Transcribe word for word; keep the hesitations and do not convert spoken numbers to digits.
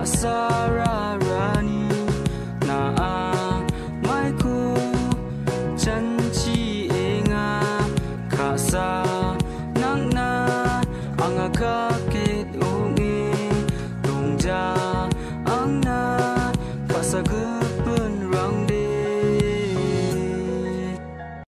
Kasara Rani na a mai ku chân chi e nga Kasara